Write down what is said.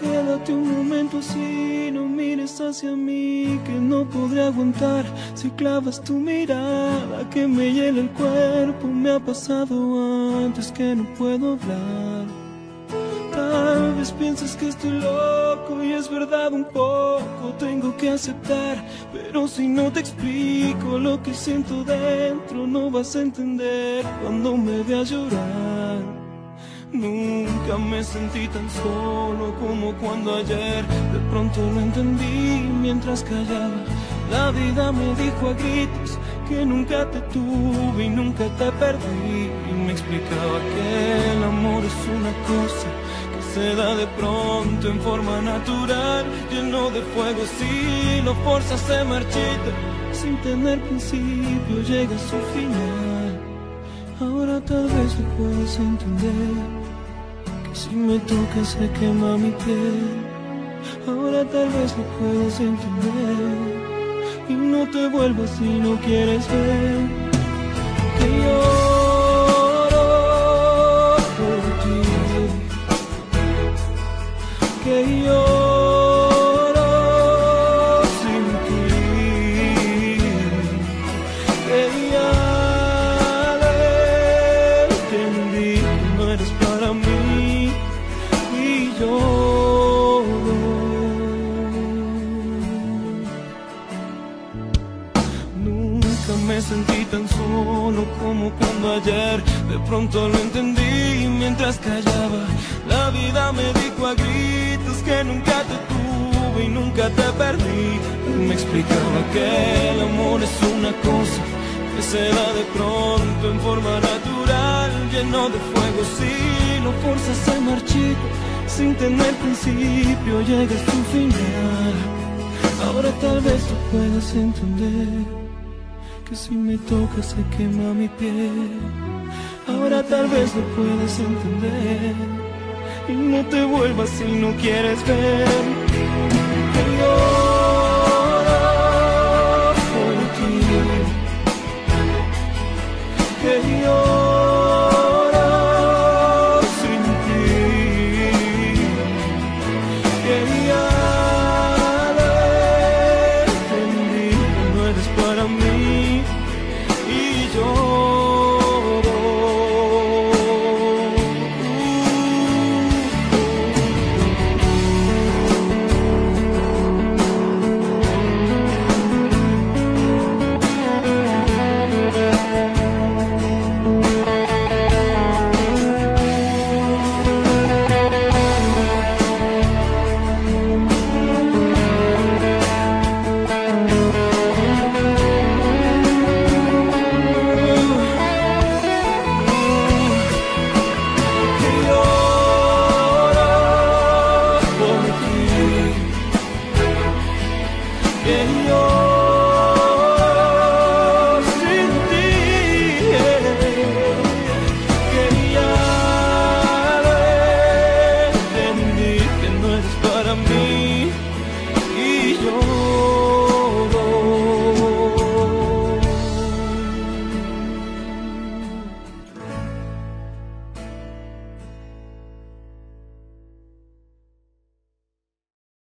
Quédate un momento así, no mires hacia mí, que no podré aguantar si clavas tu mirada que me hiela el cuerpo. Me ha pasado antes que no puedo hablar. Tal vez pienses que estoy loco y es verdad un poco, tengo que aceptar, pero si no te explico lo que siento dentro, no vas a entender cuando me veas llorar. Nunca me sentí tan solo como cuando ayer de pronto lo entendí mientras callaba. La vida me dijo a gritos que nunca te tuve y nunca te perdí, y me explicaba que el amor es una cosa que se da de pronto en forma natural, lleno de fuego. Si lo forzas se marchita, sin tener principio llega a su final. Ahora tal vez lo puedas entender, que si me tocas se quema mi piel. Ahora tal vez lo puedas entender y no te vuelvas si no quieres ver que lloro por ti, que lloro sin ti, que ya le entendí que no eres para mí y lloro. Nunca me sentí tan solo como cuando ayer de pronto lo entendí mientras callaba. La vida me dijo a gritos que nunca te tuve y nunca te perdí, y me explicaba que el amor es una cosa que se da de pronto en forma natural, lleno de fuego. Si lo forzas se marchita, sin tener principio llega a su final. Ahora tal vez tú puedas entender que si me tocas se quema mi piel. Ahora tal vez lo puedas entender y no te vuelvas si no quieres ver que lloro por ti, que lloro sin ti, que ya